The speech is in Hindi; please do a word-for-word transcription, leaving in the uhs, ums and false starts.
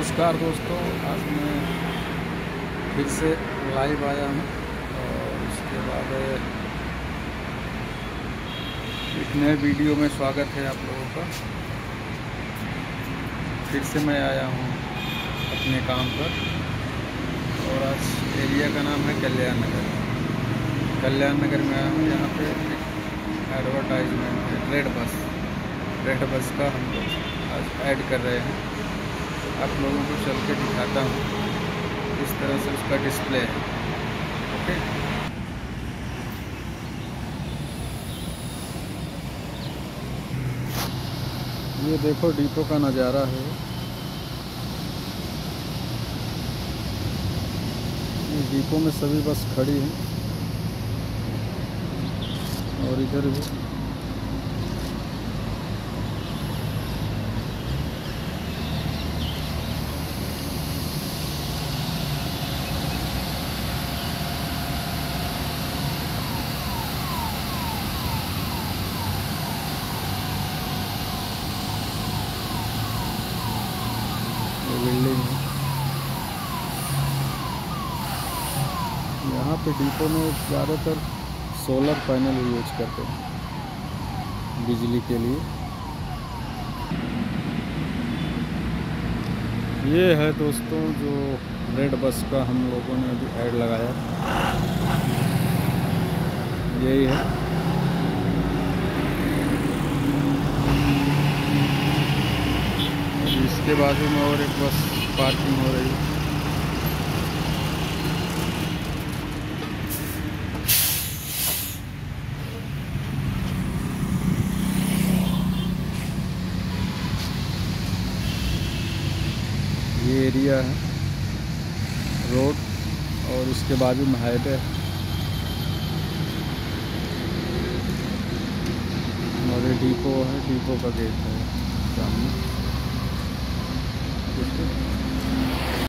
नमस्कार दोस्तों, आज मैं फिर से लाइव आया हूँ और उसके बाद एक नए वीडियो में स्वागत है आप लोगों का। फिर से मैं आया हूँ अपने काम पर और आज एरिया का नाम है कल्याण नगर। कल्याण नगर में आया हूँ। यहाँ पे एडवर्टाइजमेंट है रेड बस रेड बस का हम लोग आज ऐड कर रहे हैं। आप लोगों को चल के दिखाता हूँ इस तरह से उसका डिस्प्ले है। ओके, ये देखो डिपो का नज़ारा है। इस डिपो में सभी बस खड़ी हैं और इधर भी बिल्डिंग है। यहाँ पे डिपो में ज़्यादातर सोलर पैनल यूज करते हैं बिजली के लिए। ये है दोस्तों जो रेड बस का हम लोगों ने अभी ऐड लगाया, यही है। इसके बाजू में और एक बस पार्किंग हो रही है। ये एरिया है रोड और इसके बाजू में हाईवे है और ये डिपो है। डिपो का गेट है सामने।